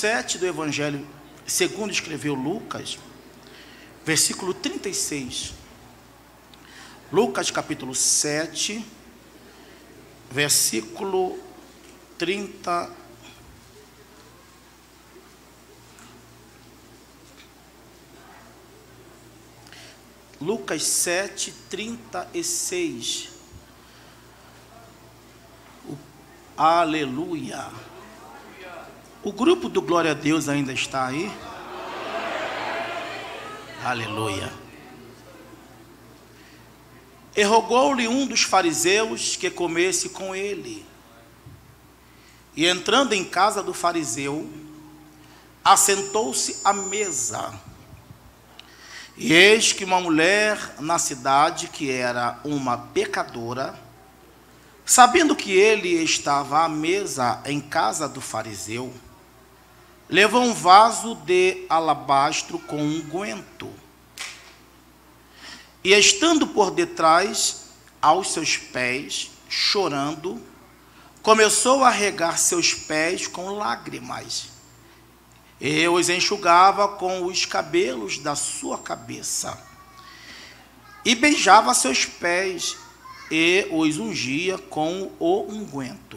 7 do Evangelho segundo escreveu Lucas, versículo 36. Lucas capítulo 7, versículo 30. Lucas 7, 36. Aleluia. O grupo do Glória a Deus ainda está aí? Aleluia. E rogou-lhe um dos fariseus que comesse com ele. E entrando em casa do fariseu, assentou-se à mesa. E eis que uma mulher na cidade, que era uma pecadora, sabendo que ele estava à mesa em casa do fariseu, levou um vaso de alabastro com unguento. E estando por detrás aos seus pés, chorando, começou a regar seus pés com lágrimas, e os enxugava com os cabelos da sua cabeça, e beijava seus pés, e os ungia com o unguento.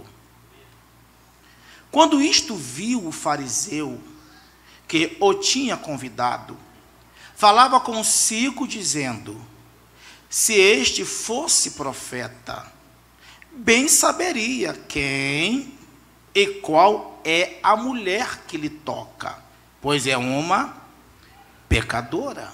Quando isto viu o fariseu, que o tinha convidado, falava consigo, dizendo: se este fosse profeta, bem saberia quem e qual é a mulher que lhe toca, pois é uma pecadora.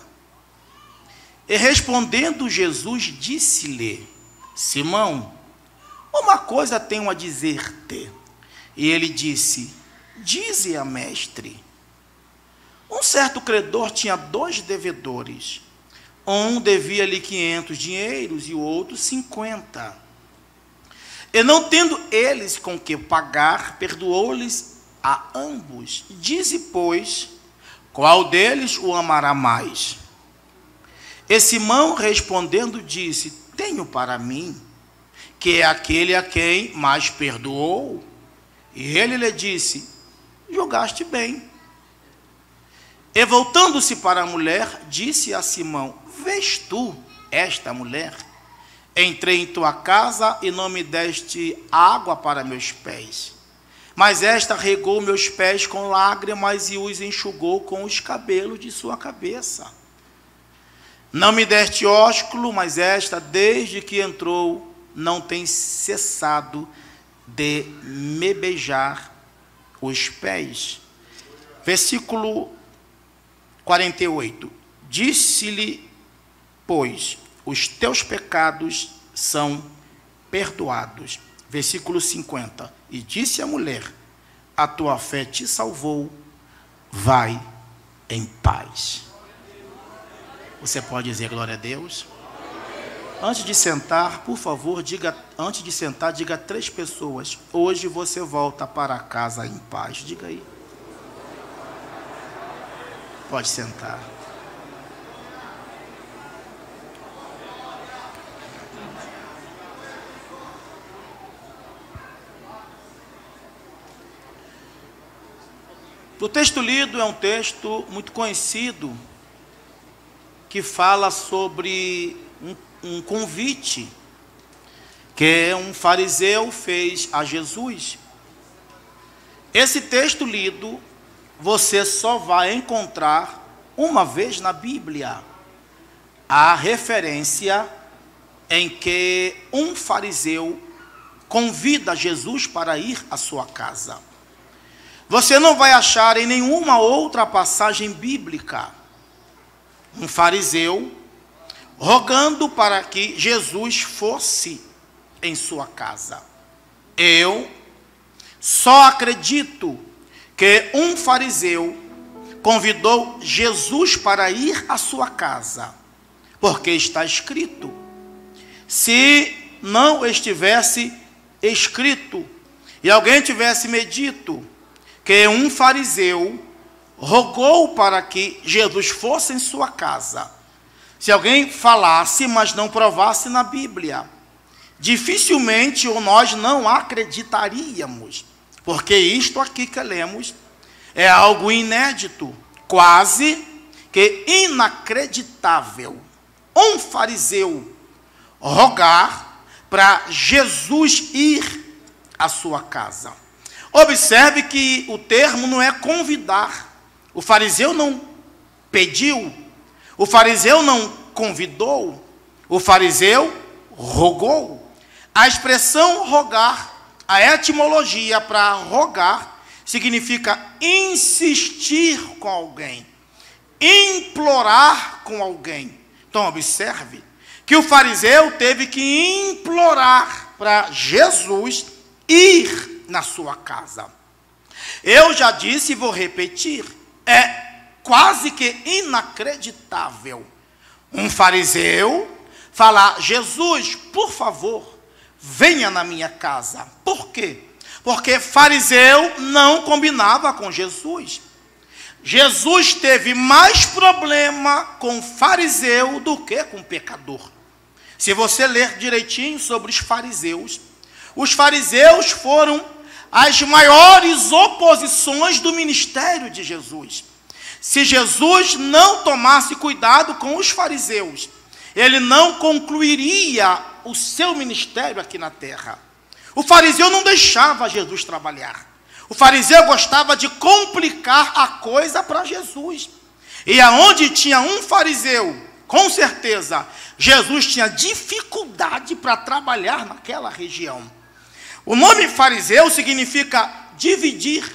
E respondendo Jesus, disse-lhe: Simão, uma coisa tenho a dizer-te. E ele disse: dize-a, mestre. Um certo credor tinha 2 devedores. Um devia-lhe 500 dinheiros e o outro 50. E não tendo eles com que pagar, perdoou-lhes a ambos. Dize, pois, qual deles o amará mais? E Simão respondendo disse: tenho para mim que é aquele a quem mais perdoou. E ele lhe disse: julgaste bem. E voltando-se para a mulher, disse a Simão: vês tu esta mulher? Entrei em tua casa e não me deste água para meus pés, mas esta regou meus pés com lágrimas e os enxugou com os cabelos de sua cabeça. Não me deste ósculo, mas esta, desde que entrou, não tem cessado de me beijar os pés. Versículo 48. Disse-lhe, pois, os teus pecados são perdoados. Versículo 50. E disse a mulher: a tua fé te salvou, vai em paz. Você pode dizer glória a Deus? Antes de sentar, por favor, diga 3 pessoas: hoje você volta para casa em paz. Diga aí. Pode sentar. O texto lido é um texto muito conhecido, que fala sobre um convite que um fariseu fez a Jesus. Esse texto lido, você só vai encontrar uma vez na Bíblia a referência em que um fariseu convida Jesus para ir à sua casa. Você não vai achar em nenhuma outra passagem bíblica um fariseu rogando para que Jesus fosse em sua casa. Eu só acredito que um fariseu convidou Jesus para ir à sua casa, porque está escrito. Se não estivesse escrito e alguém tivesse me dito que um fariseu rogou para que Jesus fosse em sua casa, se alguém falasse, mas não provasse na Bíblia, dificilmente nós não acreditaríamos, porque isto aqui que lemos É algo inédito, quase que inacreditável. Um fariseu rogar para Jesus ir à sua casa. Observe que o termo não é convidar. O fariseu não pediu, o fariseu não convidou, o fariseu rogou. A expressão rogar, a etimologia para rogar, significa insistir com alguém, implorar com alguém. Então observe que o fariseu teve que implorar para Jesus ir na sua casa. Eu já disse e vou repetir, é quase que inacreditável um fariseu falar: Jesus, por favor, venha na minha casa. Por quê? Porque fariseu não combinava com Jesus. Jesus teve mais problema com fariseu do que com pecador. Se você ler direitinho sobre os fariseus foram as maiores oposições do ministério de Jesus. Se Jesus não tomasse cuidado com os fariseus, ele não concluiria o seu ministério aqui na terra. O fariseu não deixava Jesus trabalhar. O fariseu gostava de complicar a coisa para Jesus. E aonde tinha um fariseu, com certeza, Jesus tinha dificuldade para trabalhar naquela região. O nome fariseu significa dividir,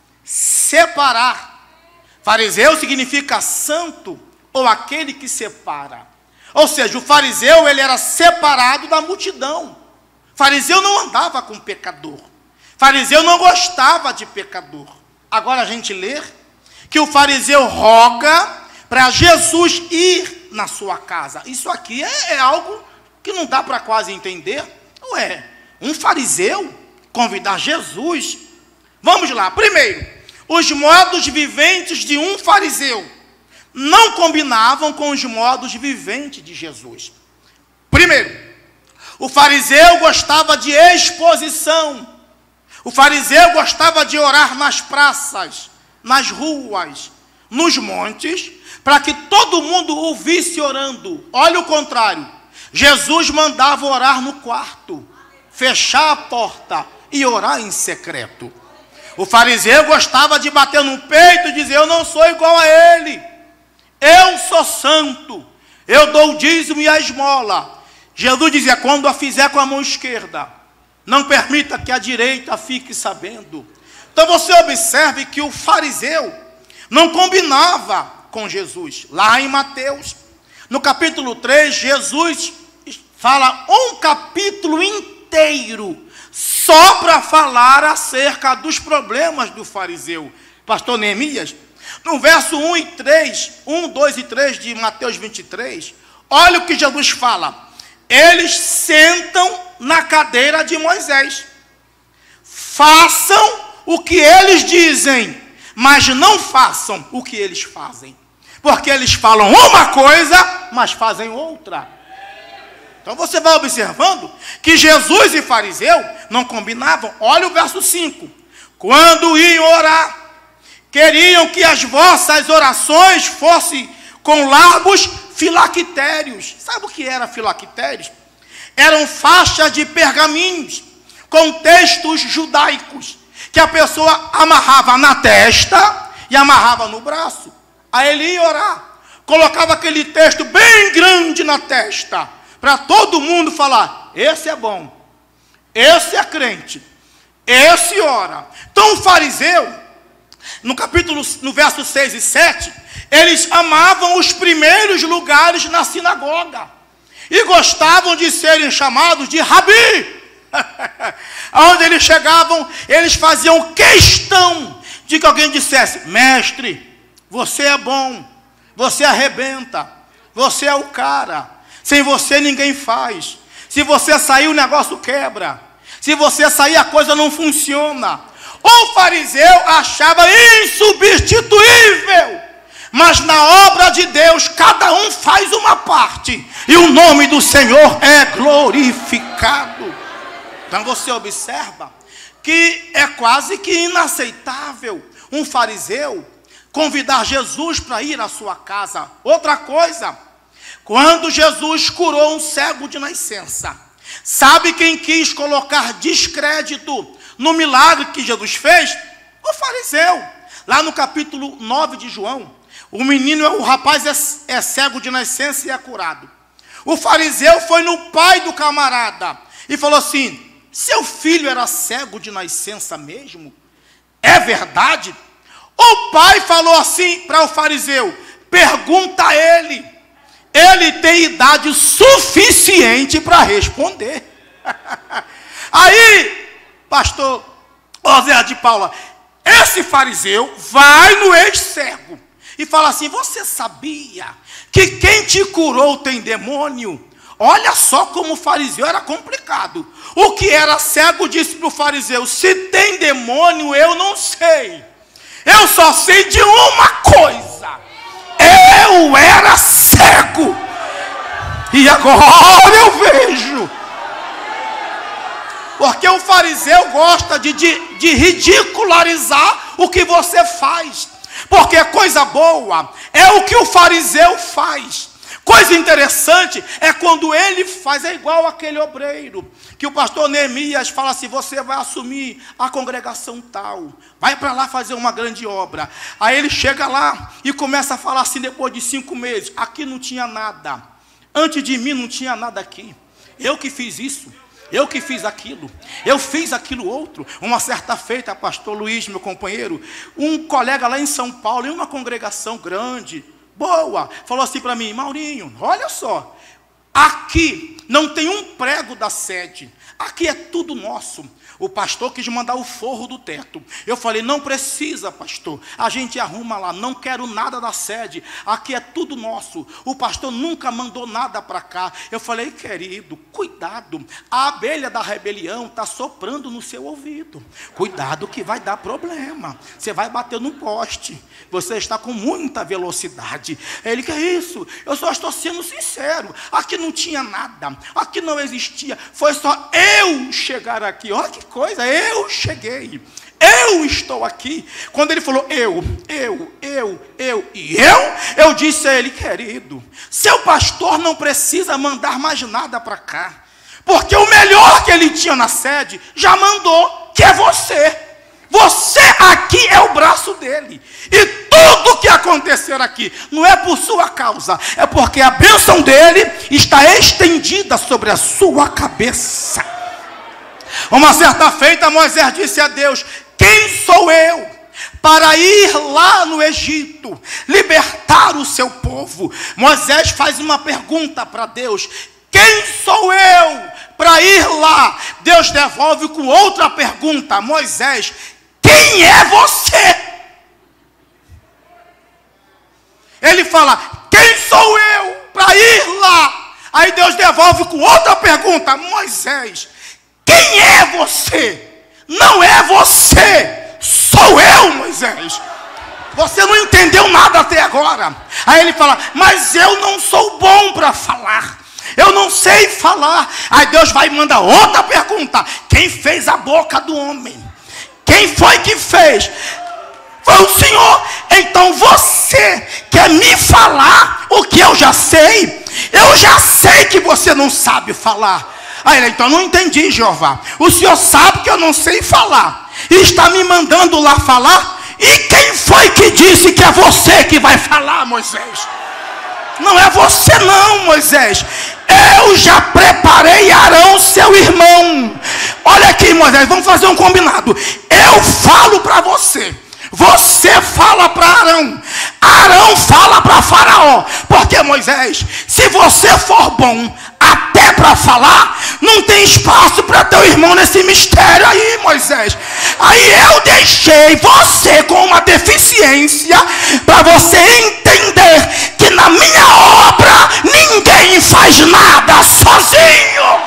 separar. Fariseu significa santo ou aquele que separa. Ou seja, o fariseu ele era separado da multidão. Fariseu não andava com pecador. Fariseu não gostava de pecador. Agora a gente lê que o fariseu roga para Jesus ir na sua casa. Isso aqui é algo que não dá para quase entender. Ué, um fariseu convidar Jesus? Vamos lá. Primeiro, os modos viventes de um fariseu não combinavam com os modos viventes de Jesus. Primeiro, o fariseu gostava de exposição. O fariseu gostava de orar nas praças, nas ruas, nos montes, para que todo mundo o visse orando. Olha o contrário. Jesus mandava orar no quarto, fechar a porta e orar em secreto. O fariseu gostava de bater no peito e dizer: eu não sou igual a ele. Eu sou santo. Eu dou o dízimo e a esmola. Jesus dizia: quando a fizer com a mão esquerda, não permita que a direita fique sabendo. Então você observe que o fariseu não combinava com Jesus. Lá em Mateus, no capítulo 3, Jesus fala um capítulo inteiro só para falar acerca dos problemas do fariseu. Pastor Neemias, no verso 1, 2 e 3 de Mateus 23, olha o que Jesus fala. Eles sentam na cadeira de Moisés. Façam o que eles dizem, mas não façam o que eles fazem. Porque eles falam uma coisa, mas fazem outra. Então você vai observando que Jesus e fariseu não combinavam. Olha o verso 5. Quando iam orar, queriam que as vossas orações fossem com largos filactérios. Sabe o que era filactérios? Eram faixas de pergaminhos com textos judaicos que a pessoa amarrava na testa e amarrava no braço. Aí ele ia orar, colocava aquele texto bem grande na testa para todo mundo falar: esse é bom, esse é crente, esse ora. Então o fariseu, no verso 6 e 7, eles amavam os primeiros lugares na sinagoga e gostavam de serem chamados de rabi. Aonde eles chegavam, eles faziam questão de que alguém dissesse: mestre, você é bom, você arrebenta, você é o cara, sem você ninguém faz. Se você sair, o negócio quebra. Se você sair, a coisa não funciona. O fariseu achava insubstituível, mas na obra de Deus, cada um faz uma parte, e o nome do Senhor é glorificado. Então você observa que é quase que inaceitável um fariseu convidar Jesus para ir à sua casa. Outra coisa, quando Jesus curou um cego de nascença, sabe quem quis colocar descrédito no milagre que Jesus fez? O fariseu. Lá no capítulo 9 de João, o rapaz é cego de nascença e é curado. O fariseu foi no pai do camarada e falou assim: seu filho era cego de nascença mesmo? É verdade? O pai falou assim para o fariseu: pergunta a ele, ele tem idade suficiente para responder. Aí, pastor José de Paula, esse fariseu vai no ex-cego e fala assim: você sabia que quem te curou tem demônio? Olha só como o fariseu era complicado. O que era cego disse para o fariseu: se tem demônio eu não sei, eu só sei de uma coisa: eu era cego e agora eu vejo. Porque o fariseu gosta de ridicularizar o que você faz. Porque coisa boa é o que o fariseu faz. Coisa interessante é quando ele faz, é igual aquele obreiro, que o pastor Neemias fala assim: você vai assumir a congregação tal, vai para lá fazer uma grande obra. Aí ele chega lá e começa a falar assim, depois de 5 meses: aqui não tinha nada, antes de mim não tinha nada aqui, eu que fiz isso, eu que fiz aquilo, eu fiz aquilo outro. Uma certa feita, pastor Luiz, meu companheiro, um colega lá em São Paulo, em uma congregação grande, boa, falou assim para mim: Maurinho, olha só, aqui não tem um prego da sede, aqui é tudo nosso. O pastor quis mandar o forro do teto. Eu falei: não precisa, pastor, a gente arruma lá, não quero nada da sede, aqui é tudo nosso. O pastor nunca mandou nada para cá. Eu falei: querido, cuidado, a abelha da rebelião está soprando no seu ouvido, cuidado que vai dar problema, você vai bater no poste, você está com muita velocidade. Ele: que é isso? Eu só estou sendo sincero, aqui não tinha nada, aqui não existia, foi só eu chegar aqui. Olha que coisa, eu cheguei, eu estou aqui. Quando ele falou eu disse a ele: querido, seu pastor não precisa mandar mais nada para cá, porque o melhor que ele tinha na sede já mandou, que é você. Você aqui é o braço dele, e tudo que acontecer aqui não é por sua causa, é porque a bênção dele está estendida sobre a sua cabeça. Uma certa feita, Moisés disse a Deus: quem sou eu para ir lá no Egito, libertar o seu povo? Moisés faz uma pergunta para Deus: quem sou eu para ir lá? Deus devolve com outra pergunta: Moisés, quem é você? Ele fala: quem sou eu para ir lá? Aí Deus devolve com outra pergunta: Moisés, quem é você? Não é você, sou eu, Moisés. Você não entendeu nada até agora. Aí ele fala: mas eu não sou bom para falar, eu não sei falar. Aí Deus vai e manda outra pergunta: quem fez a boca do homem? Quem foi que fez? Foi o Senhor. Então você quer me falar o que eu já sei? Eu já sei que você não sabe falar. Aí ele: então não entendi, Jeová. O Senhor sabe que eu não sei falar e está me mandando lá falar? E quem foi que disse que é você que vai falar, Moisés? Não é você não, Moisés. Eu já preparei Arão, seu irmão. Olha aqui, Moisés, vamos fazer um combinado. Eu falo para você, você fala para Arão, Arão fala para Faraó. Porque, Moisés, se você for bom até para falar, não tem espaço para teu irmão nesse mistério aí, Moisés. Aí eu deixei você com uma deficiência para você entender que na minha obra ninguém faz nada sozinho.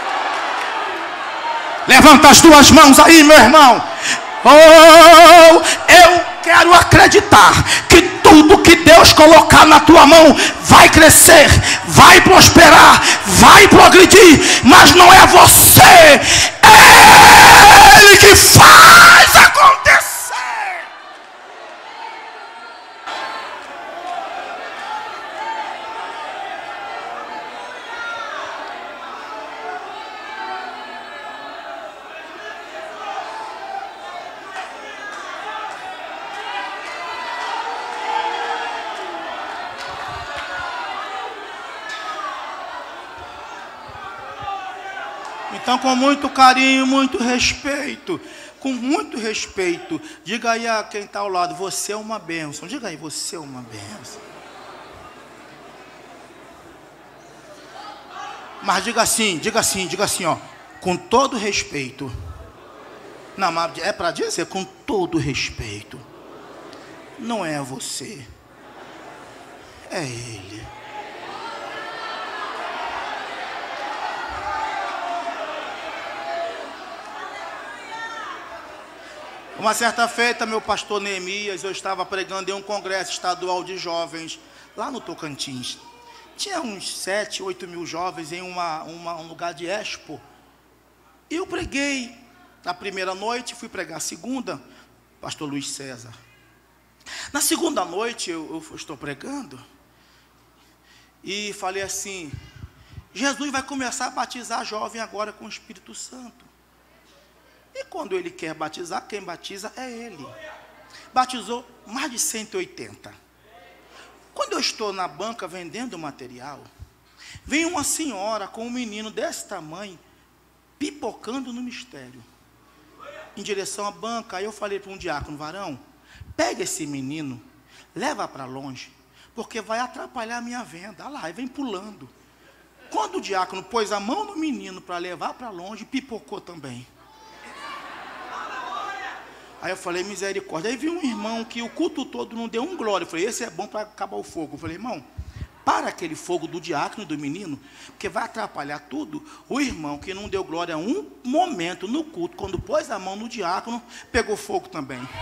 Levanta as tuas mãos aí, meu irmão. Oh, eu quero acreditar que tudo que Deus colocar na tua mão vai crescer, vai prosperar, vai progredir, mas não é você, é Ele que faz acontecer. Então, com muito carinho, muito respeito, com muito respeito, diga aí a quem está ao lado, você é uma bênção. Diga aí, você é uma bênção. Mas diga assim, ó, com todo respeito. Não, mas é para dizer com todo respeito. Não é você, é Ele. Uma certa feita, meu pastor Neemias, eu estava pregando em um congresso estadual de jovens, lá no Tocantins. Tinha uns 7, 8 mil jovens em um lugar de expo. E eu preguei na primeira noite, fui pregar a segunda, pastor Luiz César. Na segunda noite, eu estou pregando, e falei assim, Jesus vai começar a batizar jovem agora com o Espírito Santo. E quando Ele quer batizar, quem batiza é Ele. Batizou mais de 180. Quando eu estou na banca vendendo material, vem uma senhora com um menino desse tamanho, pipocando no mistério, em direção à banca. Aí eu falei para um diácono, varão, pega esse menino, leva para longe, porque vai atrapalhar a minha venda. Olha lá, e vem pulando. Quando o diácono pôs a mão no menino para levar para longe, pipocou também. Aí eu falei, misericórdia. Aí vi um irmão que o culto todo não deu um glória. Eu falei, esse é bom para acabar o fogo. Eu falei, irmão, para aquele fogo do diácono e do menino, porque vai atrapalhar tudo. O irmão que não deu glória um momento no culto, quando pôs a mão no diácono, pegou fogo também. Eu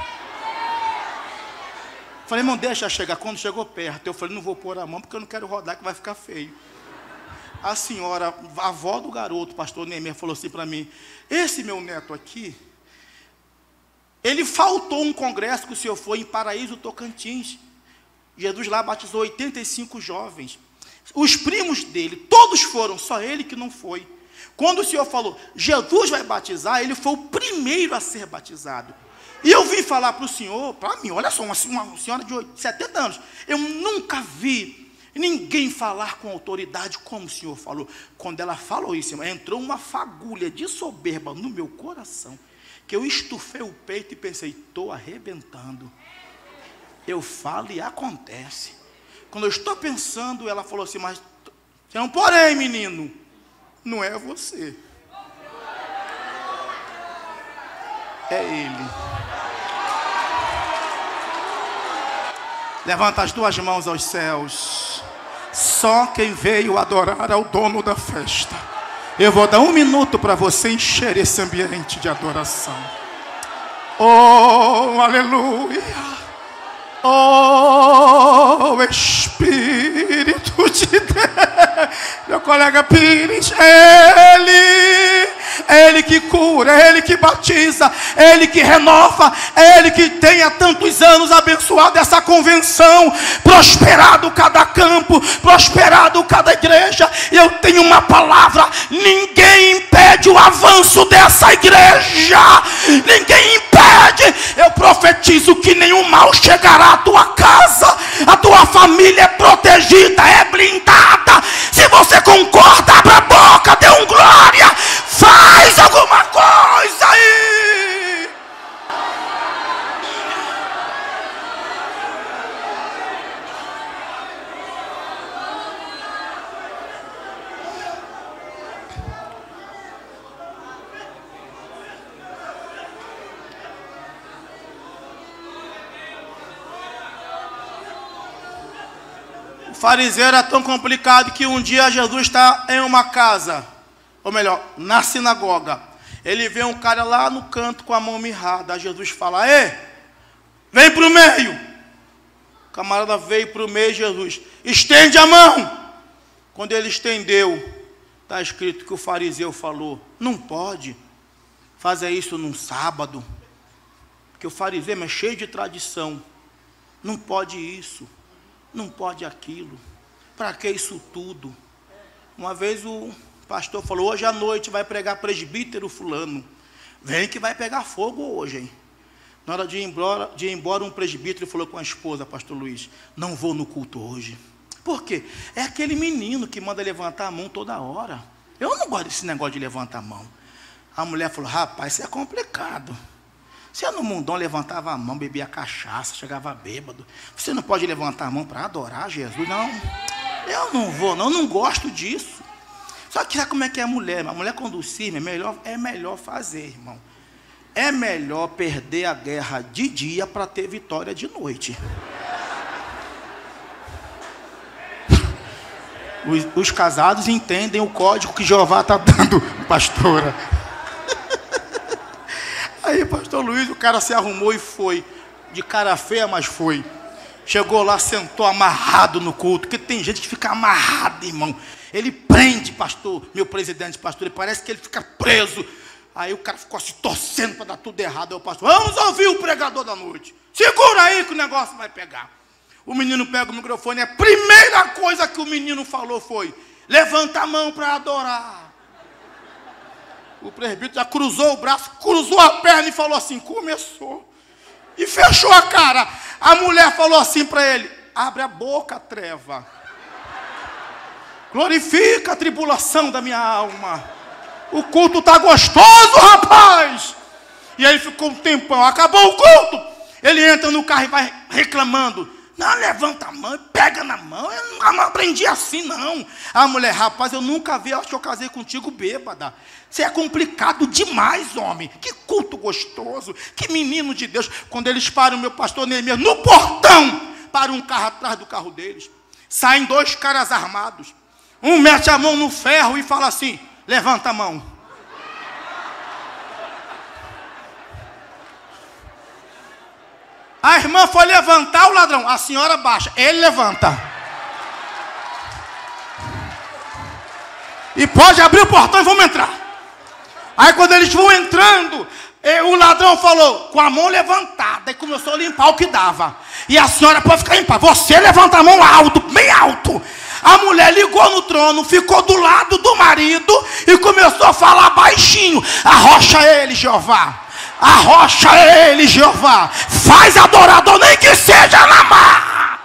falei, irmão, deixa chegar. Quando chegou perto, eu falei, não vou pôr a mão, porque eu não quero rodar, que vai ficar feio. A senhora, a avó do garoto, pastor Neemias, falou assim para mim, esse meu neto aqui, ele faltou um congresso que o senhor foi em Paraíso, Tocantins. Jesus lá batizou 85 jovens. Os primos dele, todos foram, só ele que não foi. Quando o senhor falou, Jesus vai batizar, ele foi o primeiro a ser batizado. E eu vim falar para o senhor, para mim, olha só, uma senhora de 70 anos. Eu nunca vi ninguém falar com autoridade como o senhor falou. Quando ela falou isso, entrou uma fagulha de soberba no meu coração, que eu estufei o peito e pensei, estou arrebentando. Eu falo e acontece. Quando eu estou pensando, ela falou assim, mas tem um porém, menino, não é você, é Ele. Levanta as duas mãos aos céus. Só quem veio adorar ao dono da festa. Eu vou dar 1 minuto para você encher esse ambiente de adoração. Oh, aleluia. Oh, Espírito de Deus. Meu colega Pires, Ele que cura, Ele que batiza, Ele que renova, Ele que tem há tantos anos abençoado essa convenção, prosperado cada campo, prosperado cada igreja. Eu tenho uma palavra, ninguém impede o avanço dessa igreja, ninguém impede. Eu profetizo que nenhum mal chegará à tua casa, a tua família é protegida, é blindada. Se você concorda, abra a boca, dê um glória, faz alguma coisa aí. O fariseu era tão complicado que um dia Jesus está em uma casa, ou melhor, na sinagoga. Ele vê um cara lá no canto com a mão mirrada. Aí Jesus fala, ei, vem para o meio. O camarada veio para o meio. Jesus, estende a mão. Quando ele estendeu, está escrito que o fariseu falou, não pode fazer isso num sábado, porque o fariseu é cheio de tradição. Não pode isso, não pode aquilo. Para que isso tudo? Uma vez o pastor falou, hoje à noite vai pregar presbítero fulano. Vem que vai pegar fogo hoje, hein? Na hora de ir embora, um presbítero falou com a esposa, pastor Luiz, não vou no culto hoje. Por quê? É aquele menino que manda levantar a mão toda hora. Eu não gosto desse negócio de levantar a mão. A mulher falou, rapaz, isso é complicado. Você no mundão levantava a mão, bebia cachaça, chegava bêbado. Você não pode levantar a mão para adorar Jesus? Não, eu não vou, não, eu não gosto disso. Só que sabe como é que é a mulher? A mulher quando cisma, é melhor fazer, irmão. É melhor perder a guerra de dia para ter vitória de noite. Os casados entendem o código que Jeová está dando, pastora. Aí, pastor Luiz, o cara se arrumou e foi. De cara feia, mas foi. Chegou lá, sentou amarrado no culto. Porque tem gente que fica amarrado, irmão. Ele prende, pastor, meu presidente, pastor. Ele parece que ele fica preso. Aí o cara ficou se torcendo para dar tudo errado. Aí o pastor, vamos ouvir o pregador da noite. Segura aí que o negócio vai pegar. O menino pega o microfone. A primeira coisa que o menino falou foi, levanta a mão para adorar. O presbítero já cruzou o braço, cruzou a perna e falou assim, começou. E fechou a cara. A mulher falou assim para ele, abre a boca, treva. Glorifica a tribulação da minha alma. O culto está gostoso, rapaz. E aí ficou um tempão, acabou o culto. Ele entra no carro e vai reclamando. Não, levanta a mão e pega na mão. Eu não aprendi assim, não. A mulher, rapaz, eu nunca vi, acho que eu casei contigo bêbada. Você é complicado demais, homem. Que culto gostoso. Que menino de Deus. Quando eles param, meu pastor Neemias, no portão, para um carro atrás do carro deles. Saem dois caras armados. Um mete a mão no ferro e fala assim, levanta a mão. A irmã foi levantar o ladrão. A senhora baixa. Ele levanta. E pode abrir o portão e vamos entrar. Aí quando eles vão entrando, o ladrão falou, com a mão levantada. E começou a limpar o que dava. E a senhora pode ficar em paz. Você levanta a mão alto, bem alto. A mulher ligou no trono, ficou do lado do marido e começou a falar baixinho. Arrocha ele, Jeová. Arrocha ele, Jeová. Faz adorador, nem que seja na marra.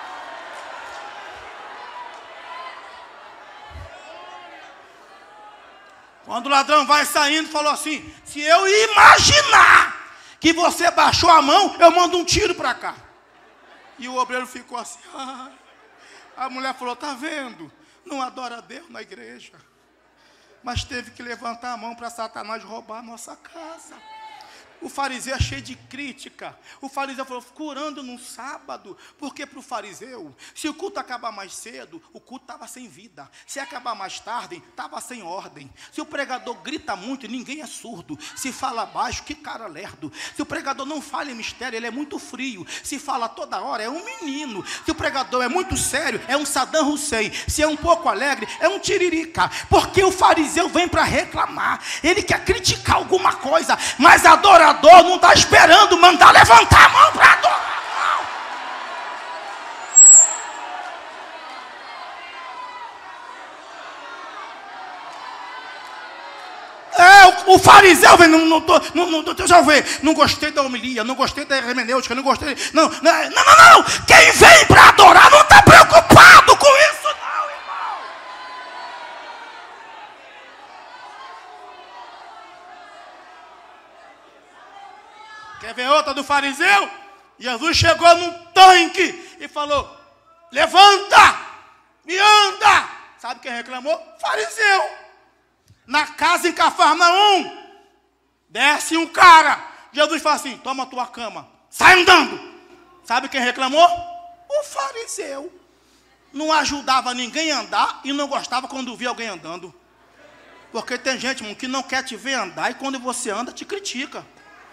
Quando o ladrão vai saindo, falou assim, se eu imaginar que você baixou a mão, eu mando um tiro para cá. E o obreiro ficou assim. A mulher falou, tá vendo? Não adora a Deus na igreja. Mas teve que levantar a mão para Satanás roubar a nossa casa. O fariseu é cheio de crítica. O fariseu falou, curando num sábado. Porque para o fariseu, se o culto acabar mais cedo, o culto estava sem vida. Se acabar mais tarde, estava sem ordem. Se o pregador grita muito, ninguém é surdo. Se fala baixo, que cara lerdo. Se o pregador não fala em mistério, ele é muito frio. Se fala toda hora, é um menino. Se o pregador é muito sério, é um Saddam Hussein. Se é um pouco alegre, é um tiririca. Porque o fariseu vem para reclamar. Ele quer criticar alguma coisa, mas adorador não está esperando mandar levantar a mão para adorar. O fariseu vem, deixa eu ver, não gostei da homilia, não gostei da hermenêutica, não gostei. Não. Quem vem para adorar não está preocupado com isso, não, irmão. Quer ver outra do fariseu? Jesus chegou num tanque e falou, levanta e anda. Sabe quem reclamou? Fariseu. Na casa em Cafarnaum, desce um cara. Jesus fala assim, toma a tua cama, sai andando. Sabe quem reclamou? O fariseu. Não ajudava ninguém a andar e não gostava quando via alguém andando. Porque tem gente, irmão, que não quer te ver andar e quando você anda te critica.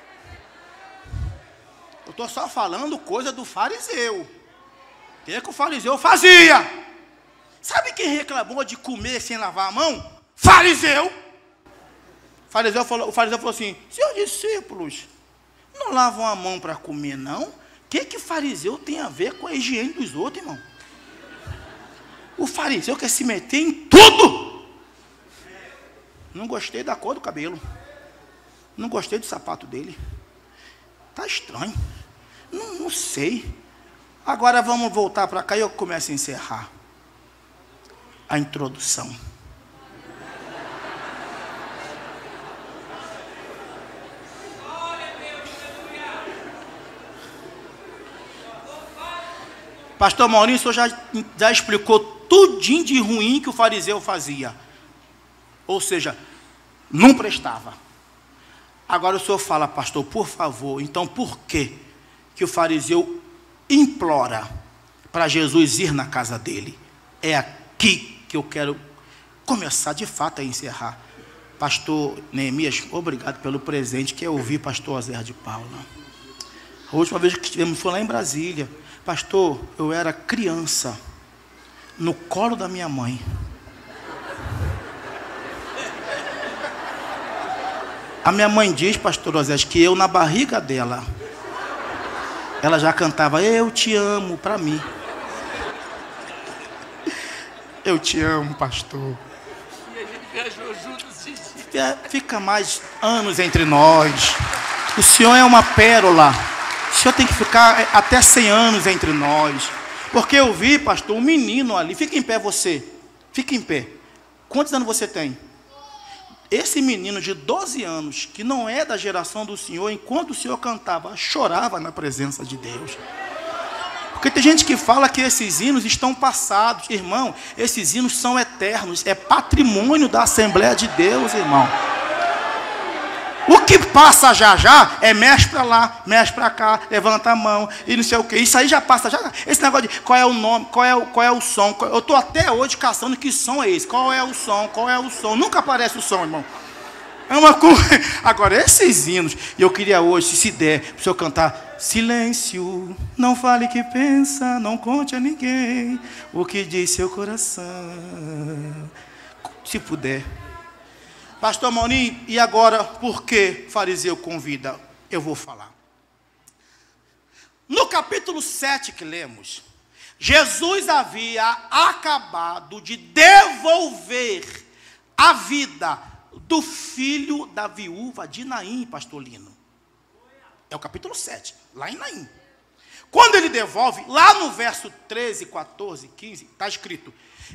Eu estou só falando coisa do fariseu. O que o fariseu fazia? Sabe quem reclamou de comer sem lavar a mão? Fariseu. O fariseu falou assim, seus discípulos não lavam a mão para comer, não? O que fariseu tem a ver com a higiene dos outros, irmão? O fariseu quer se meter em tudo. Não gostei da cor do cabelo. Não gostei do sapato dele. Tá estranho. Não sei. Agora vamos voltar para cá e eu começo a encerrar a introdução. Pastor Maurício, o senhor já explicou tudinho de ruim que o fariseu fazia. Ou seja, não prestava. Agora o senhor fala, pastor, por favor, então por que o fariseu implora para Jesus ir na casa dele? É aqui que eu quero começar de fato a encerrar. Pastor Neemias, obrigado pelo presente que eu ouvi, pastor Oséias de Paula. A última vez que estivemos foi lá em Brasília. Pastor, eu era criança, no colo da minha mãe. A minha mãe diz, pastor Oséias, que eu na barriga dela, ela já cantava, eu te amo, para mim. Eu te amo, pastor. E a gente viajou juntos. Fica mais anos entre nós. O senhor é uma pérola. O senhor tem que ficar até 100 anos entre nós. Porque eu vi, pastor, um menino ali. Fica em pé você. Fica em pé. Quantos anos você tem? Esse menino de 12 anos, que não é da geração do senhor, enquanto o senhor cantava, chorava na presença de Deus. Porque tem gente que fala que esses hinos estão passados. Irmão, esses hinos são eternos. É patrimônio da Assembleia de Deus, irmão. O que passa já já é mexe para lá, mexe para cá, levanta a mão e não sei o que. Isso aí já passa já. Esse negócio de qual é o nome, qual é o som. Eu estou até hoje caçando que som é esse. Qual é o som, qual é o som. Nunca aparece o som, irmão. É uma coisa. Agora, esses hinos, e eu queria hoje, se der, para o senhor cantar: silêncio, não fale que pensa, não conte a ninguém o que diz seu coração. Se puder. Pastor Maurinho, e agora, por que fariseu convida? Eu vou falar. No capítulo 7 que lemos, Jesus havia acabado de devolver a vida do filho da viúva de Naim, pastor Lino. É o capítulo 7, lá em Naim. Quando ele devolve, lá no verso 13, 14, 15, está escrito: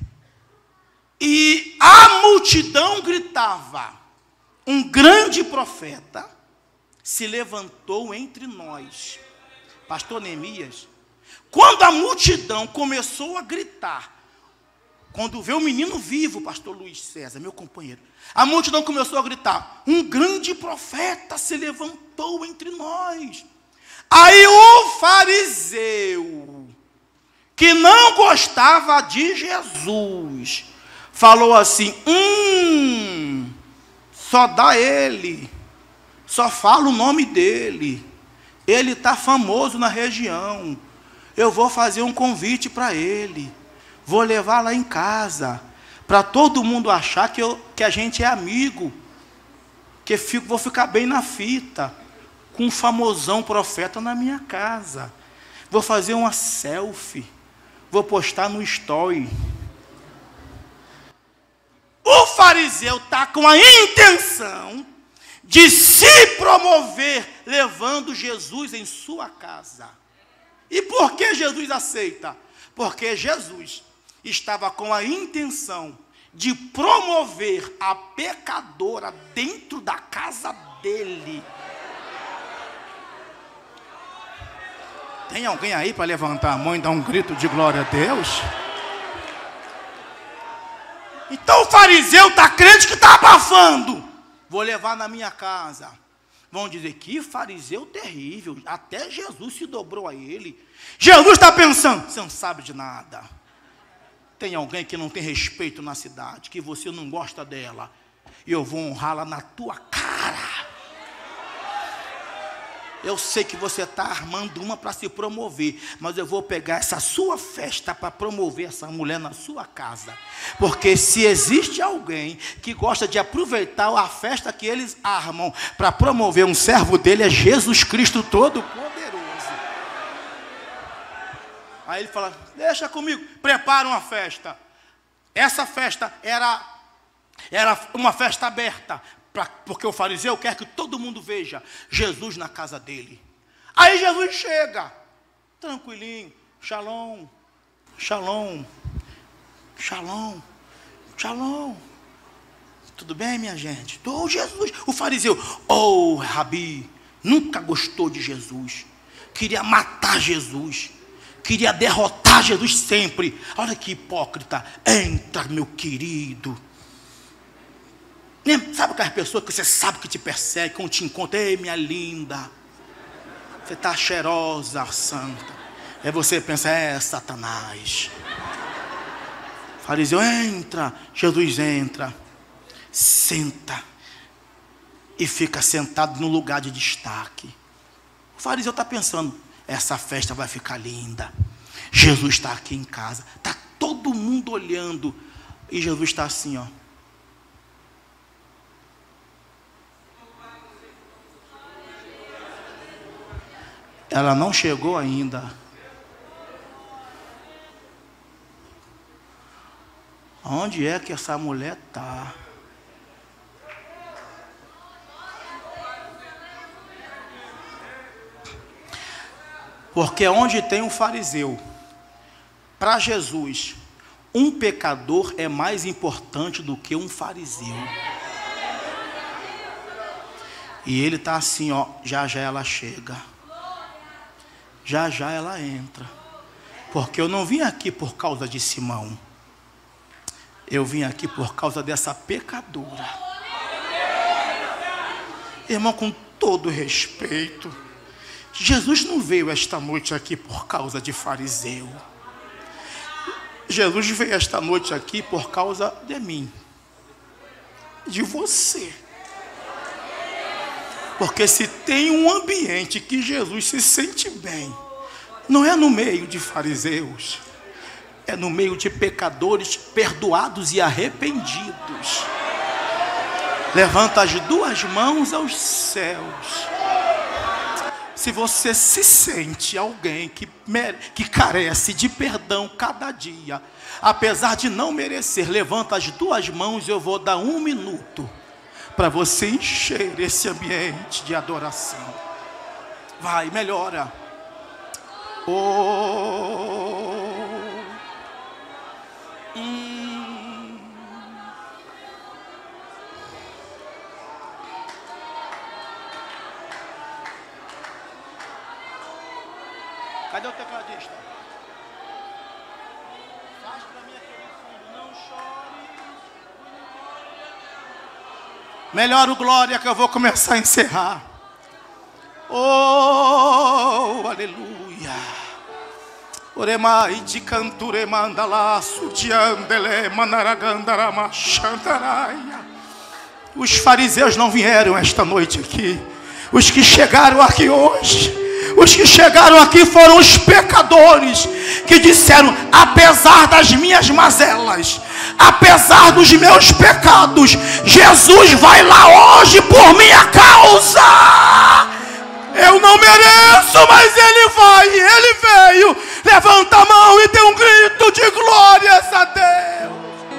e a multidão gritava, um grande profeta se levantou entre nós. Pastor Neemias, quando a multidão começou a gritar, quando vê o menino vivo, pastor Luiz César, meu companheiro, a multidão começou a gritar, um grande profeta se levantou entre nós. Aí o fariseu, que não gostava de Jesus, falou assim, só dá ele, só fala o nome dele, ele está famoso na região, eu vou fazer um convite para ele, vou levar lá em casa, para todo mundo achar que a gente é amigo, que vou ficar bem na fita, com um famosão profeta na minha casa, vou fazer uma selfie, vou postar no story. O fariseu está com a intenção de se promover, levando Jesus em sua casa. E por que Jesus aceita? Porque Jesus estava com a intenção de promover a pecadora dentro da casa dele. Tem alguém aí para levantar a mão e dar um grito de glória a Deus? Então o fariseu está crente que está abafando. Vou levar na minha casa. Vão dizer, que fariseu terrível. Até Jesus se dobrou a ele. Jesus está pensando, você não sabe de nada. Tem alguém que não tem respeito na cidade, que você não gosta dela, e eu vou honrá-la na tua cara. Eu sei que você está armando uma para se promover, mas eu vou pegar essa sua festa para promover essa mulher na sua casa. Porque se existe alguém que gosta de aproveitar a festa que eles armam para promover um servo dele, é Jesus Cristo Todo-Poderoso. Aí ele fala, deixa comigo, prepara uma festa. Essa festa era uma festa aberta, porque o fariseu quer que todo mundo veja Jesus na casa dele. Aí Jesus chega, tranquilinho, shalom, shalom, shalom, shalom. Tudo bem, minha gente? Jesus. O fariseu, Rabi, nunca gostou de Jesus, queria matar Jesus, queria derrotar Jesus sempre. Olha que hipócrita. Entra, meu querido. Sabe aquelas pessoas que você sabe que te persegue, quando te encontra, ei, minha linda, você está cheirosa, santa. Aí você pensa, Satanás. Fariseu, entra. Jesus entra, senta e fica sentado no lugar de destaque. O fariseu está pensando, essa festa vai ficar linda. Jesus está aqui em casa, está todo mundo olhando, e Jesus está assim, ó. Ela não chegou ainda. Onde é que essa mulher está? Porque onde tem um fariseu, para Jesus, um pecador é mais importante do que um fariseu. E ele está assim, ó, já já ela chega. Já já ela entra. Porque eu não vim aqui por causa de Simão. Eu vim aqui por causa dessa pecadora. Irmão, com todo respeito, Jesus não veio esta noite aqui por causa de fariseu. Jesus veio esta noite aqui por causa de mim, de você. Porque se tem um ambiente que Jesus se sente bem, não é no meio de fariseus, é no meio de pecadores perdoados e arrependidos. Levanta as duas mãos aos céus. Se você se sente alguém que carece de perdão cada dia, apesar de não merecer, levanta as duas mãos e eu vou dar 1 minuto para você encher esse ambiente de adoração. Vai, melhora. Cadê o tecladista? Faz para mim aquele fundo, não chore. Melhor o glória que eu vou começar a encerrar. Oh, aleluia. Oremai de canture mandala sudiandele manaragandara chantaraia. Os fariseus não vieram esta noite aqui. Os que chegaram aqui hoje, os que chegaram aqui foram os pecadores que disseram, apesar das minhas mazelas, apesar dos meus pecados, Jesus vai lá hoje por minha causa. Eu não mereço, mas Ele vai, Ele veio. Levanta a mão e dê um grito de glórias a Deus.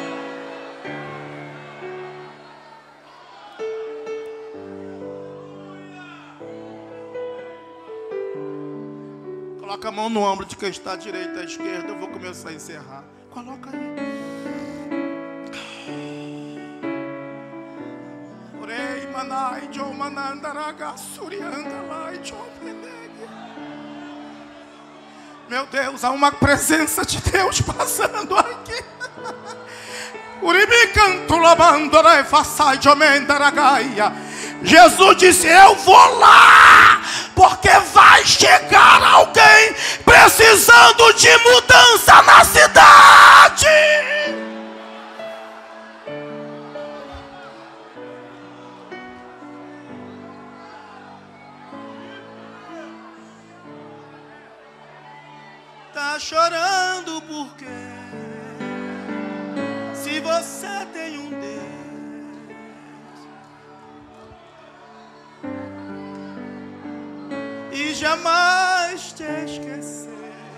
Coloca a mão no ombro de quem está à direita, à esquerda. Eu vou começar a encerrar. Coloca aí. Orei, manai, jo manandaraga, suriandalai, jo peneg. Meu Deus, há uma presença de Deus passando aqui. Uribi canto labandora e façai jo mendaragaia. Jesus disse, eu vou lá, porque vai chegar alguém precisando de mudança na cidade. Tá chorando por quê? Se você tem um Deus e jamais te esquecer.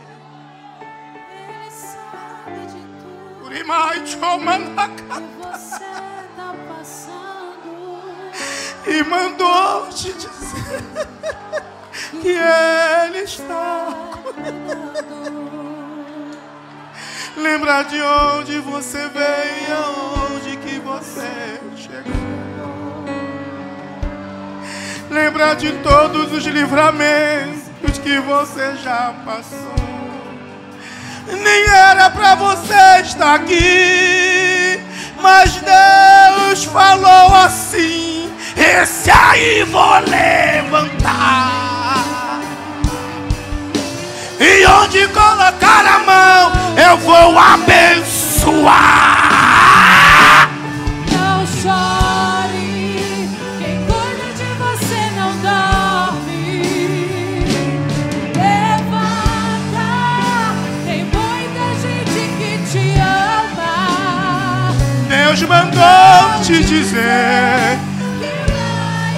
Ele sabe de tudo Por imai chomana que você tá passando. e mandou te dizer que Ele está cuidando. Lembra de onde você veio, aonde que você chegou. Lembra de todos os livramentos que você já passou. Nem era para você estar aqui, mas Deus falou assim: esse aí vou levantar, e onde colocar a mão eu vou abençoar. Não chore, quem cuida de você não dorme. Levanta, tem muita gente que te ama. Deus mandou te dizer, Que vai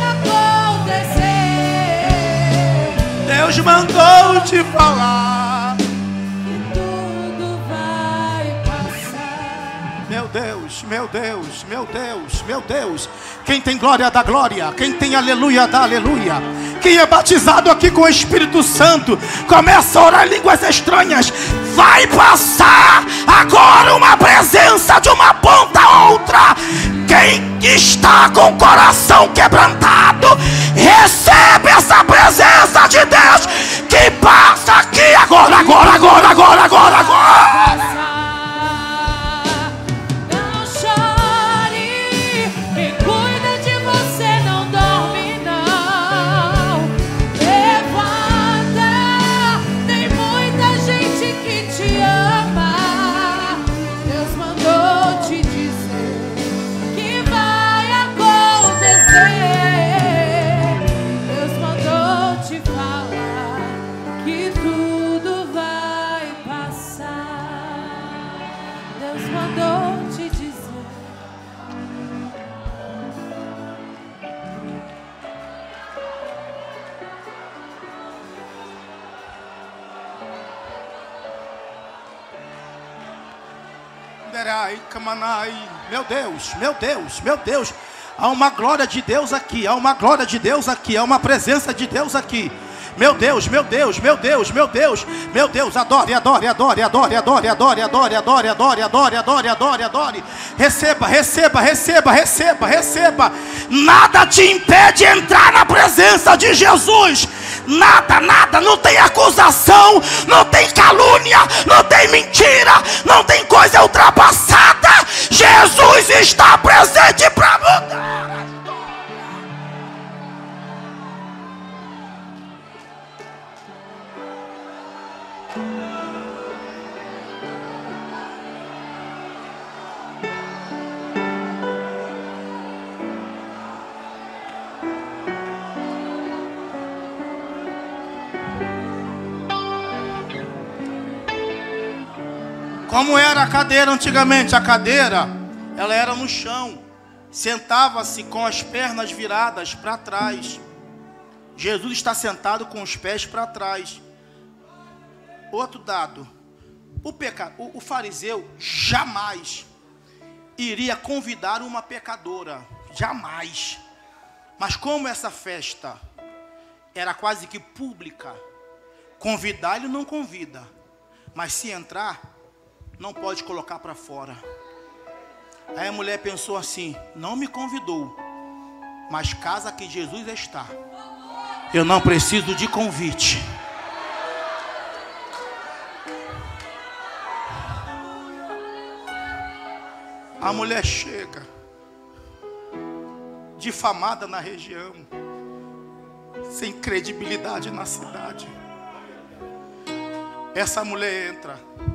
acontecer, Deus mandou te falar. que tudo vai passar. Meu Deus, meu Deus, meu Deus, meu Deus. Quem tem glória dá glória, quem tem aleluia dá aleluia. Quem é batizado aqui com o Espírito Santo, começa a orar em línguas estranhas. Vai passar agora uma presença de uma ponta a outra. Quem está com o coração quebrantado, recebe essa presença de Deus que passa aqui agora, agora, agora, agora, agora, agora. Não chore, quem cuida de você não dorme não. Levanta, tem muita gente que te ama. Deus mandou te dizer que vai acontecer. Deus mandou te falar que tudo vai passar. Deus mandou te dizer. Meu Deus, meu Deus, meu Deus. Há uma glória de Deus aqui, há uma glória de Deus aqui, há uma presença de Deus aqui. Meu Deus, meu Deus, meu Deus, meu Deus, meu Deus, adore, adore, adore, adore, adore, adore, adore, adore, adore, adore, adore, adore, adore. Receba, receba, receba, receba, receba. Nada te impede de entrar na presença de Jesus. Nada, nada, não tem acusação, não tem calúnia, não tem mentira, não tem coisa ultrapassada. Jesus está presente para mudar. Como era a cadeira antigamente? A cadeira, ela era no chão. Sentava-se com as pernas viradas para trás. Jesus está sentado com os pés para trás. Outro dado. O fariseu jamais iria convidar uma pecadora. Jamais. Mas como essa festa era quase que pública, convidar ele não convida. Mas se entrar, não pode colocar para fora. Aí a mulher pensou assim: não me convidou, mas casa que Jesus está, eu não preciso de convite. A mulher chega, difamada na região, sem credibilidade na cidade. Essa mulher entra.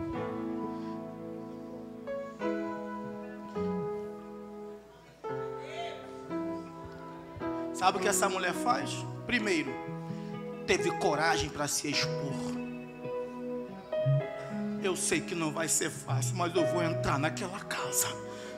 Sabe o que essa mulher faz? Primeiro, teve coragem para se expor. Eu sei que não vai ser fácil, mas eu vou entrar naquela casa.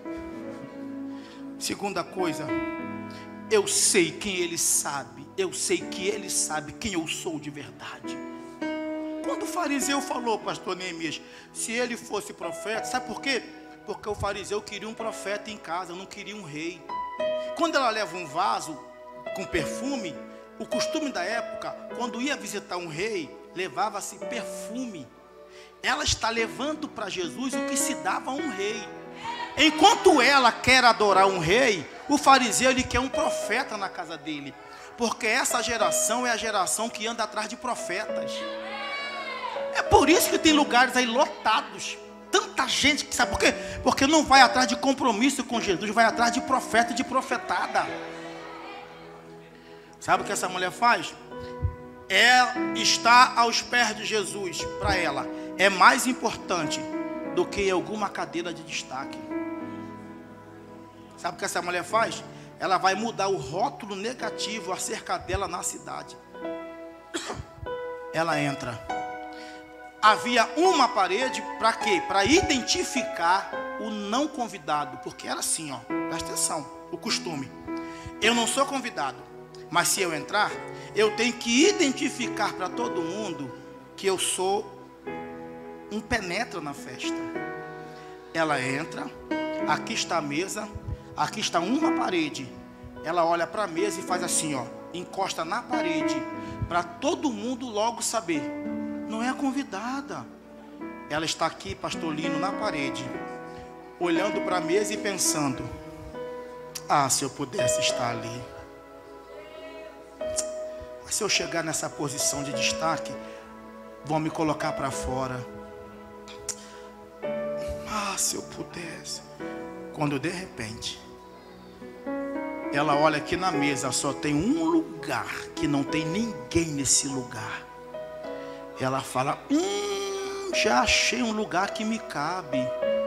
Segunda coisa, eu sei quem ele sabe. Eu sei que ele sabe quem eu sou de verdade. Quando o fariseu falou, pastor Neemias, se ele fosse profeta, sabe por quê? Porque o fariseu queria um profeta em casa, não queria um rei. Quando ela leva um vaso com perfume, o costume da época, quando ia visitar um rei, levava-se perfume. Ela está levando para Jesus o que se dava a um rei. Enquanto ela quer adorar um rei, o fariseu ele quer um profeta na casa dele. Porque essa geração é a geração que anda atrás de profetas. É por isso que tem lugares aí lotados. Tanta gente que sabe por quê? Porque não vai atrás de compromisso com Jesus, vai atrás de profeta e de profetada. Sabe o que essa mulher faz? Ela está aos pés de Jesus. Para ela é mais importante do que alguma cadeira de destaque. Sabe o que essa mulher faz? Ela vai mudar o rótulo negativo acerca dela na cidade. Ela entra. Havia uma parede para quê? Para identificar o não convidado. Porque era assim, ó, presta atenção, o costume. Eu não sou convidado, mas se eu entrar, eu tenho que identificar para todo mundo que eu sou um penetra na festa. Ela entra, aqui está a mesa, aqui está uma parede. Ela olha para a mesa e faz assim, ó, encosta na parede, para todo mundo logo saber. Não é a convidada. Ela está aqui, pastor Lino, na parede, olhando para a mesa e pensando: ah, se eu pudesse estar ali. Mas se eu chegar nessa posição de destaque, vão me colocar para fora. Ah, se eu pudesse. Quando de repente ela olha aqui na mesa, só tem um lugar que não tem ninguém nesse lugar. Ela fala: já achei um lugar que me cabe.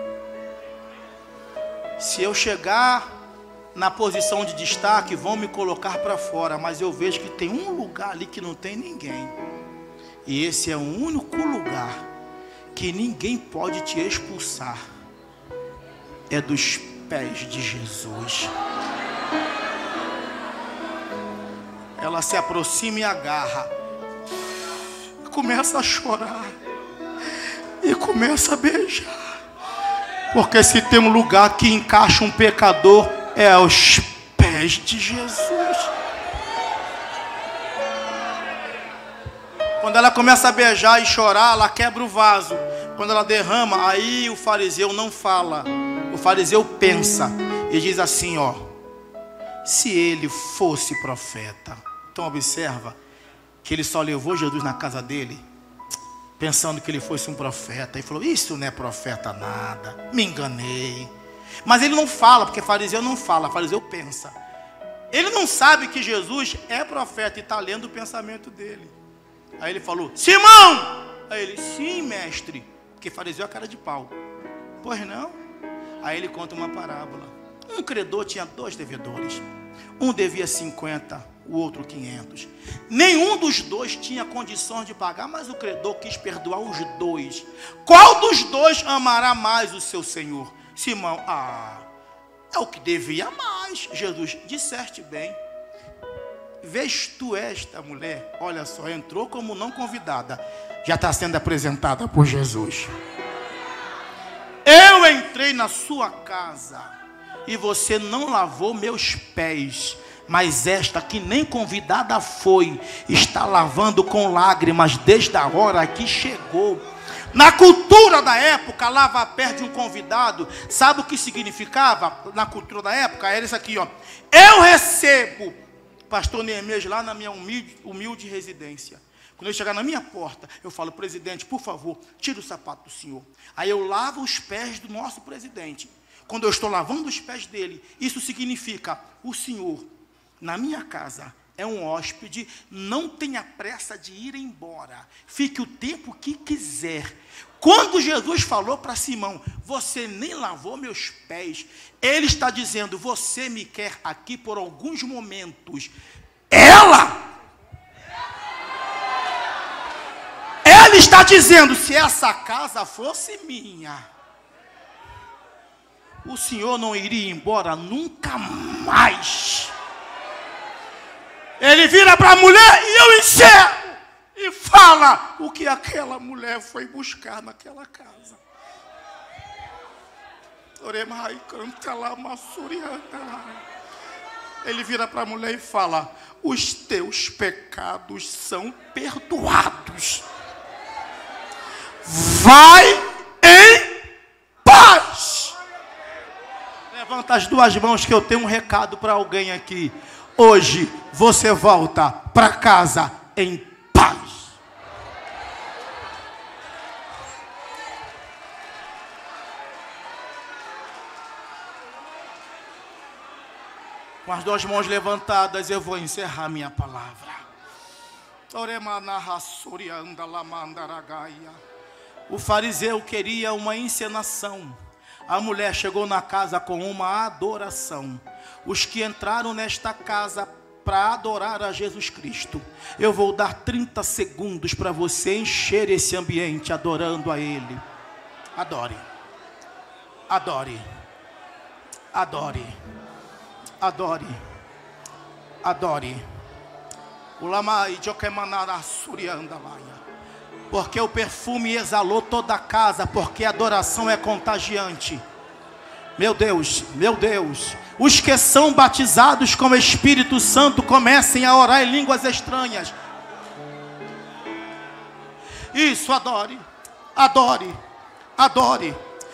Se eu chegar na posição de destaque, vão me colocar para fora, mas eu vejo que tem um lugar ali que não tem ninguém. E esse é o único lugar que ninguém pode te expulsar. É dos pés de Jesus. Ela se aproxima e agarra. Começa a chorar. E começa a beijar. Porque se tem um lugar que encaixa um pecador, é aos pés de Jesus. Quando ela começa a beijar e chorar, ela quebra o vaso. Quando ela derrama, aí o fariseu não fala. O fariseu pensa e diz assim, ó: se ele fosse profeta. Então observa que ele só levou Jesus na casa dele pensando que ele fosse um profeta. E falou: isso não é profeta nada, me enganei. Mas ele não fala, porque fariseu não fala, fariseu pensa. Ele não sabe que Jesus é profeta e está lendo o pensamento dele. Aí ele falou: Simão! Aí ele: sim, mestre. Porque fariseu é cara de pau. Pois não? Aí ele conta uma parábola. Um credor tinha 2 devedores. Um devia 50, o outro 500. Nenhum dos 2 tinha condições de pagar, mas o credor quis perdoar os 2. Qual dos 2 amará mais o seu senhor? Simão: é o que devia mais. Jesus: disseste bem. Vês tu esta mulher? Olha só, entrou como não convidada, já está sendo apresentada por Jesus. Eu entrei na sua casa e você não lavou meus pés, mas esta que nem convidada foi, está lavando com lágrimas desde a hora que chegou. Na cultura da época, lavar pés de um convidado, sabe o que significava? Na cultura da época, era isso aqui, ó: eu recebo pastor Neemias lá na minha humilde residência. Quando eu chegar na minha porta, eu falo: presidente, por favor, tira o sapato do senhor. Aí eu lavo os pés do nosso presidente. Quando eu estou lavando os pés dele, isso significa: o senhor, na minha casa, é um hóspede, não tenha pressa de ir embora, fique o tempo que quiser. Quando Jesus falou para Simão: você nem lavou meus pés, ele está dizendo: você me quer aqui por alguns momentos. Ele está dizendo: se essa casa fosse minha, o senhor não iria embora nunca mais. Ele vira para a mulher e eu encerro e fala o que aquela mulher foi buscar naquela casa. Ele vira para a mulher e fala: os teus pecados são perdoados. Vai em paz. Levanta as 2 mãos que eu tenho um recado para alguém aqui. Hoje você volta para casa em paz. Com as duas mãos levantadas, eu vou encerrar minha palavra. O fariseu queria uma encenação. A mulher chegou na casa com uma adoração. Os que entraram nesta casa para adorar a Jesus Cristo, eu vou dar 30 segundos para você encher esse ambiente adorando a Ele. Adore, adore, adore, adore, adore. Porque o perfume exalou toda a casa, porque a adoração é contagiante. Meu Deus, meu Deus. Os que são batizados com o Espírito Santo comecem a orar em línguas estranhas. Isso, adore, adore, adore.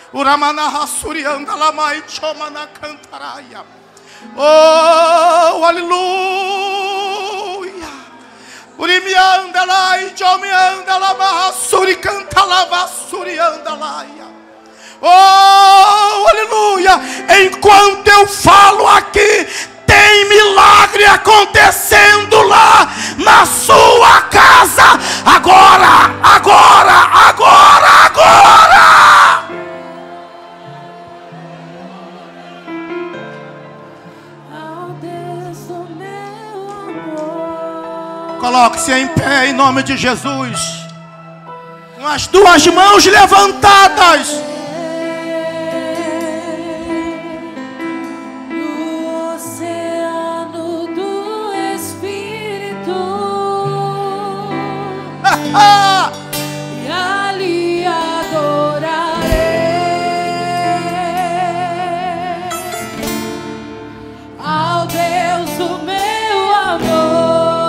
Oh, aleluia. Oh, aleluia. Enquanto eu falo aqui, tem milagre acontecendo lá na sua casa. Agora, agora, agora, agora. Coloque-se em pé em nome de Jesus, com as duas mãos levantadas. No oceano do Espírito, e ali adorarei ao Deus do meu amor.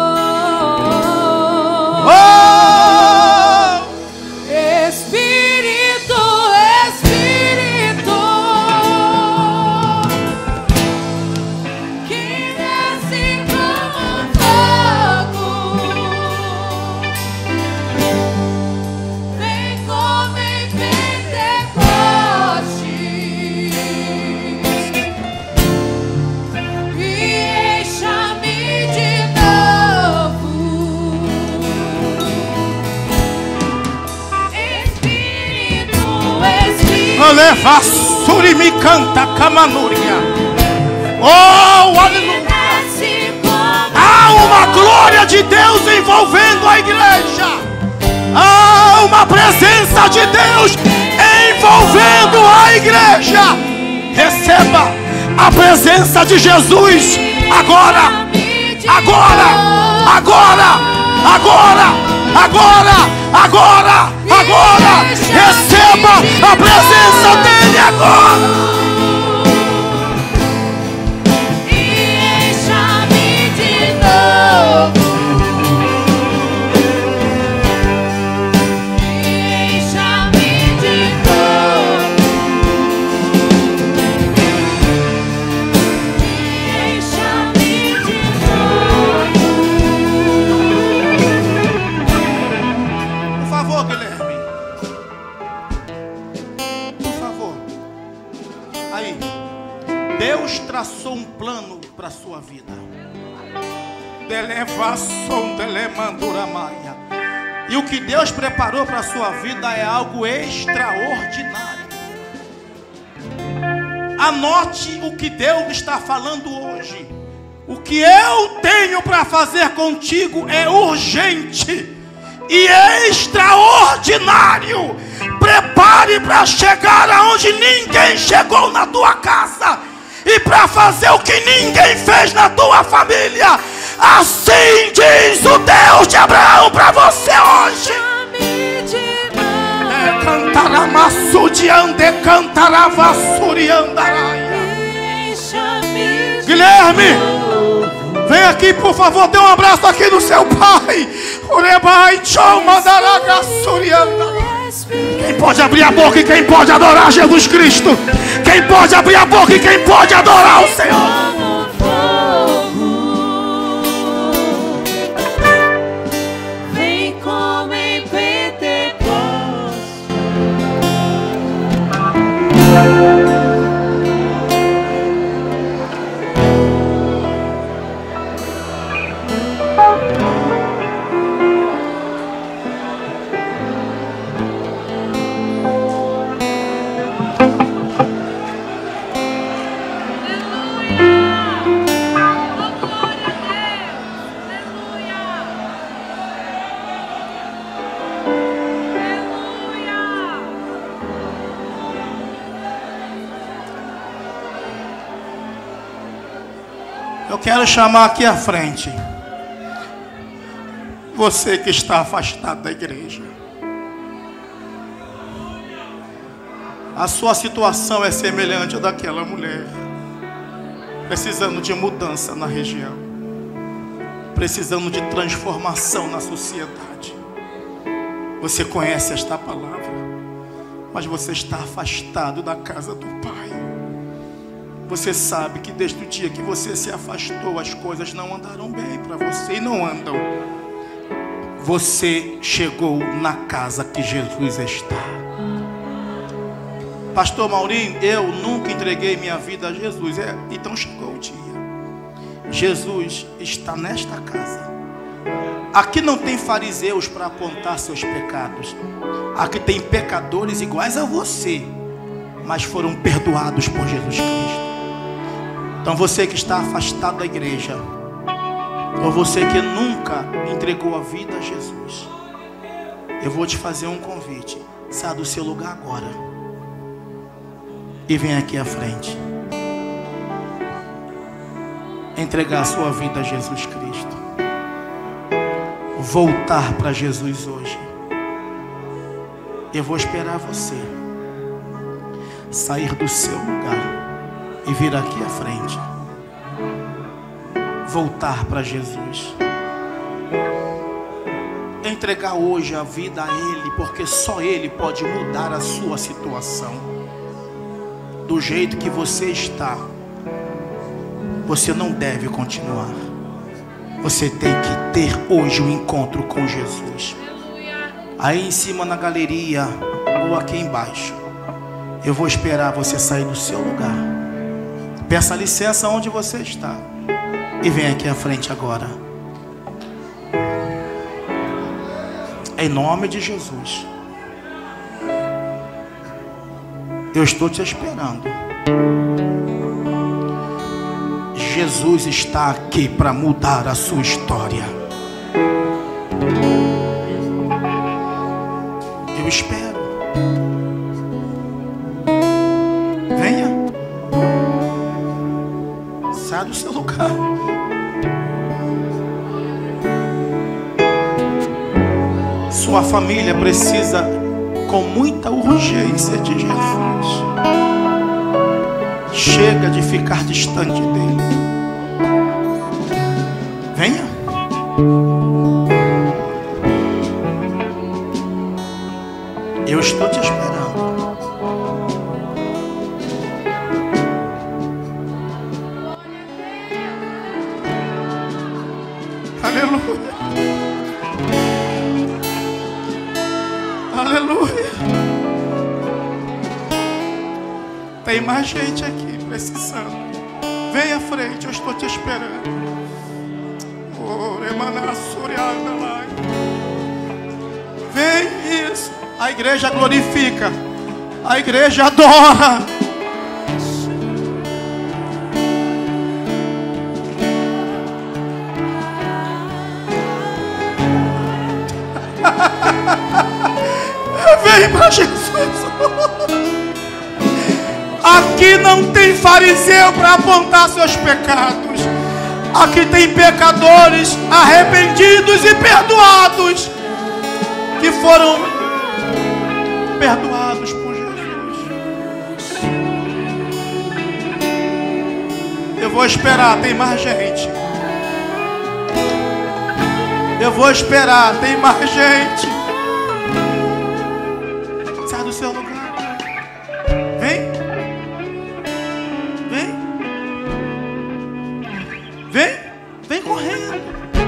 Leva suri me canta camanúria. Oh, aleluia. Há uma glória de Deus envolvendo a igreja. Há uma presença de Deus envolvendo a igreja. Receba a presença de Jesus agora, agora, agora, agora, agora, agora, agora. Receba a presença dele agora. E encha-me de novo. E encha-me de novo. E encha-me de novo. Por favor, Guilherme. Aí, Deus traçou um plano para a sua vida. E o que Deus preparou para a sua vida é algo extraordinário. Anote o que Deus está falando hoje. O que eu tenho para fazer contigo é urgente e extraordinário. Prepare para chegar aonde ninguém chegou na tua casa e para fazer o que ninguém fez na tua família. Assim diz o Deus de Abraão para você hoje. Guilherme, vem aqui, por favor, dê um abraço aqui no seu pai. Quem pode abrir a boca e quem pode adorar Jesus Cristo? Quem pode abrir a boca e quem pode adorar o Senhor? Vem como em Pentecostes. Eu quero chamar aqui à frente você que está afastado da igreja. A sua situação é semelhante à daquela mulher, precisando de mudança na região, precisando de transformação na sociedade. Você conhece esta palavra, mas você está afastado da casa do Pai. Você sabe que desde o dia que você se afastou, as coisas não andaram bem para você e não andam. Você chegou na casa que Jesus está. Pastor Maurinho, eu nunca entreguei minha vida a Jesus. Então chegou o dia. Jesus está nesta casa. Aqui não tem fariseus para apontar seus pecados. Aqui tem pecadores iguais a você, mas foram perdoados por Jesus Cristo. Então você que está afastado da igreja, ou você que nunca entregou a vida a Jesus, eu vou te fazer um convite. Saia do seu lugar agora e vem aqui à frente entregar a sua vida a Jesus Cristo. Voltar para Jesus hoje. Eu vou esperar você sair do seu lugar e vir aqui à frente. Voltar para Jesus. Entregar hoje a vida a Ele, porque só Ele pode mudar a sua situação. Do jeito que você está, você não deve continuar. Você tem que ter hoje um encontro com Jesus. Aí em cima na galeria ou aqui embaixo, eu vou esperar você sair do seu lugar. Peça licença onde você está e vem aqui à frente agora. Em nome de Jesus. Eu estou te esperando. Jesus está aqui para mudar a sua história. Eu espero. Venha. Saia do seu lugar. Sua família precisa com muita urgência de Jesus. Chega de ficar distante dele. Venha. Eu estou te esperando. Aleluia. Aleluia. Tem mais gente aqui precisando. Vem à frente, eu estou te esperando. Vem, isso. A igreja glorifica. A igreja adora. Vem para Jesus. Aqui não tem fariseu para apontar seus pecados. Aqui tem pecadores arrependidos e perdoados, que foram perdoados por Jesus. Eu vou esperar, tem mais gente. Eu vou esperar, tem mais gente. Sai do seu lugar. Vem. Vem. Vem. Vem correndo.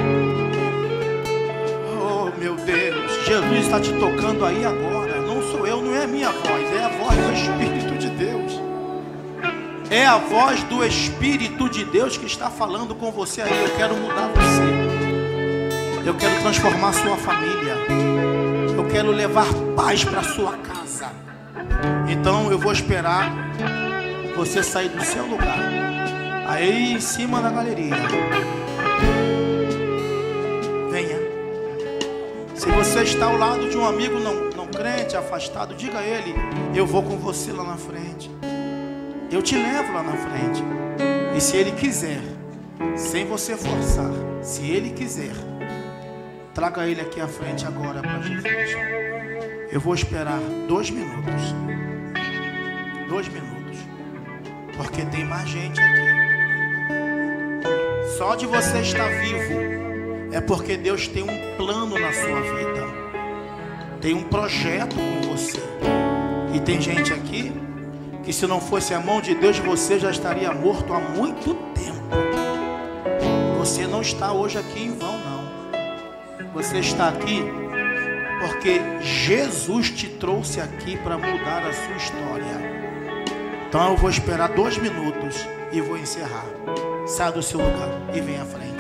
Oh, meu Deus. Jesus está te tocando aí agora. Não sou eu, não é a minha voz. É a voz do Espírito de Deus. É a voz do Espírito de Deus que está falando com você aí. Eu quero mudar você. Eu quero transformar sua família. Eu quero levar paz para sua casa. Então eu vou esperar você sair do seu lugar. Aí em cima da galeria. Venha. Se você está ao lado de um amigo não crente, afastado, diga a ele: eu vou com você lá na frente. Eu te levo lá na frente. E se ele quiser, sem você forçar, se ele quiser, traga ele aqui à frente agora para Jesus. Eu vou esperar 2 minutos. 2 minutos. Porque tem mais gente aqui. Só de você estar vivo é porque Deus tem um plano na sua vida. Tem um projeto com você. E tem gente aqui que, se não fosse a mão de Deus, você já estaria morto há muito tempo. Você não está hoje aqui em vão, não. Você está aqui porque Jesus te trouxe aqui para mudar a sua história. Então eu vou esperar 2 minutos e vou encerrar. Saia do seu lugar e vem à frente.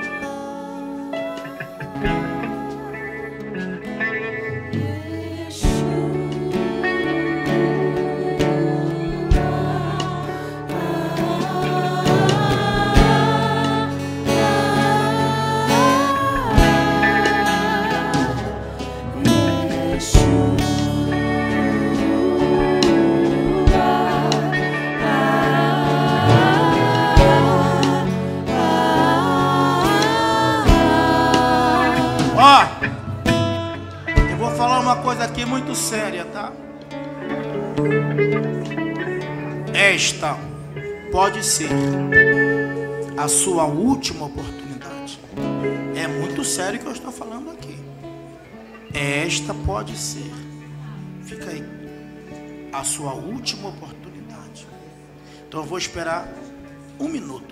Aqui muito séria, tá? Esta pode ser a sua última oportunidade. É muito sério o que eu estou falando aqui. Esta pode ser, fica aí, a sua última oportunidade. Então eu vou esperar 1 minuto.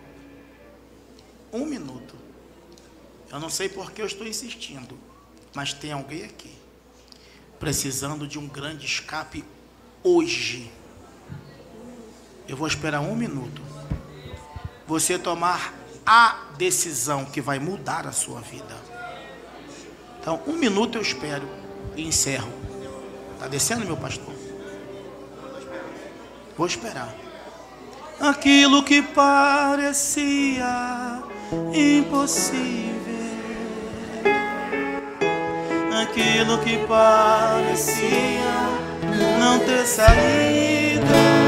1 minuto. Eu não sei por que eu estou insistindo, mas tem alguém aqui precisando de um grande escape hoje. Eu vou esperar 1 minuto. Você tomar a decisão que vai mudar a sua vida. Então, 1 minuto eu espero e encerro. Está descendo, meu pastor? Vou esperar. Aquilo que parecia impossível, aquilo que parecia não ter saída,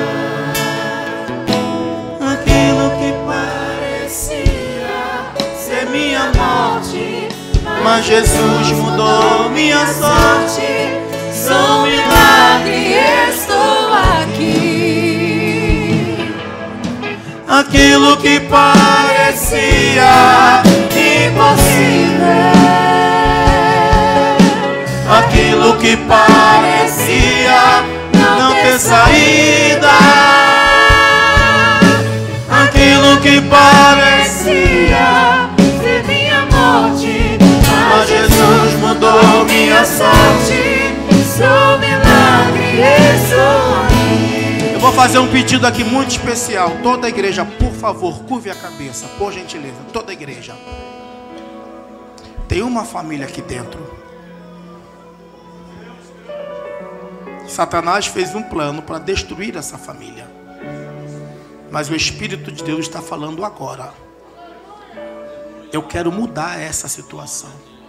aquilo que parecia ser minha morte, mas Jesus mudou minha sorte. Sou um milagre, estou aqui. Aquilo que parecia impossível, aquilo que parecia não ter saída, aquilo que parecia ser minha morte, mas Jesus mudou minha sorte. Sou milagre, estou aqui. Eu vou fazer um pedido aqui muito especial. Toda a igreja, por favor, curve a cabeça, por gentileza. Toda a igreja. Tem uma família aqui dentro. Satanás fez um plano para destruir essa família. Mas o Espírito de Deus está falando agora. Eu quero mudar essa situação.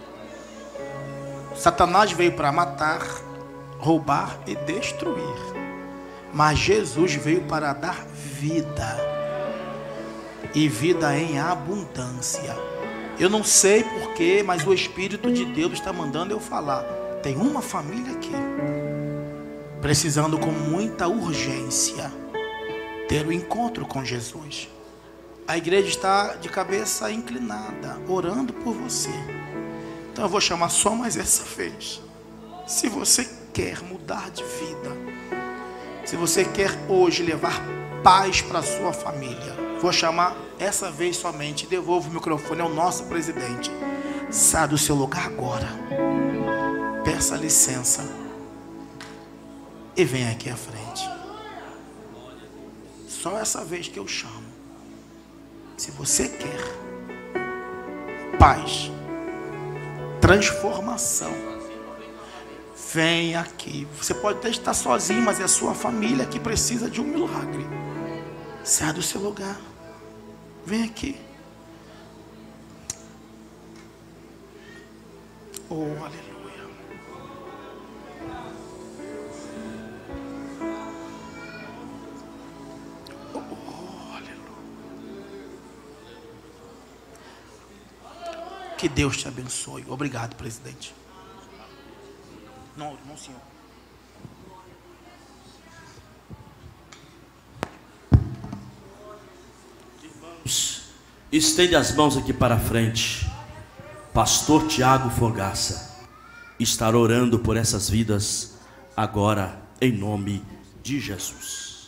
Satanás veio para matar, roubar e destruir. Mas Jesus veio para dar vida. E vida em abundância. Eu não sei porquê, mas o Espírito de Deus está mandando eu falar. Tem uma família aqui precisando com muita urgência ter o encontro com Jesus. A igreja está de cabeça inclinada, orando por você. Então eu vou chamar só mais essa vez. Se você quer mudar de vida, se você quer hoje levar paz para a sua família, vou chamar essa vez somente. Devolvo o microfone ao nosso presidente. Saia do seu lugar agora. Peça licença e venha aqui à frente. Só essa vez que eu chamo. Se você quer paz, transformação, vem aqui. Você pode até estar sozinho, mas é a sua família que precisa de um milagre. Saia do seu lugar. Vem aqui. Oh, aleluia. Oh, aleluia. Que Deus te abençoe. Obrigado, presidente. Não, senhor. Estende as mãos aqui para frente. Pastor Tiago Fogaça estará orando por essas vidas agora, em nome de Jesus.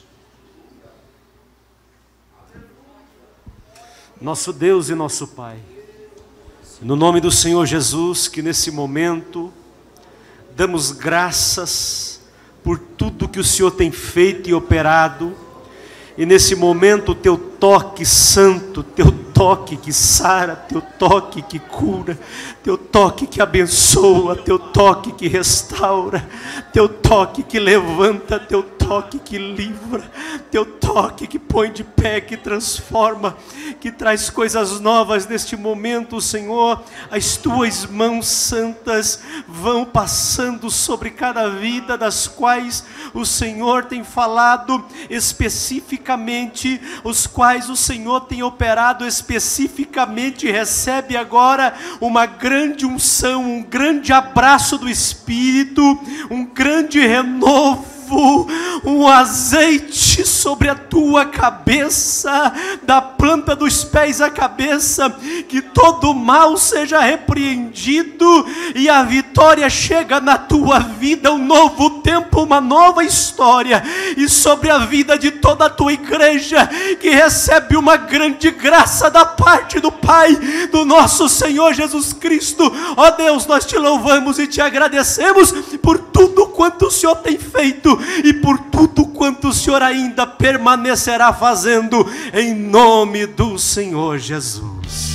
Nosso Deus e nosso Pai, no nome do Senhor Jesus, que nesse momento damos graças por tudo que o Senhor tem feito e operado, e nesse momento o teu toque santo, teu toque que sara, teu toque que cura, teu toque que abençoa, teu toque que restaura, teu toque que levanta, teu toque que livra, teu toque que põe de pé, que transforma, que traz coisas novas neste momento, Senhor. As tuas mãos santas vão passando sobre cada vida, das quais o Senhor tem falado especificamente, os quais o Senhor tem operado especificamente. Recebe agora uma grande unção, um grande abraço do Espírito, um grande renovo, um azeite sobre a tua cabeça, da planta dos pés à cabeça, que todo mal seja repreendido e a vitória chega na tua vida, um novo tempo, uma nova história, e sobre a vida de toda a tua igreja, que recebe uma grande graça da parte do Pai, do nosso Senhor Jesus Cristo. Ó Deus, nós te louvamos e te agradecemos por tudo quanto o Senhor tem feito e por tudo quanto o Senhor ainda permanecerá fazendo, em nome do Senhor Jesus.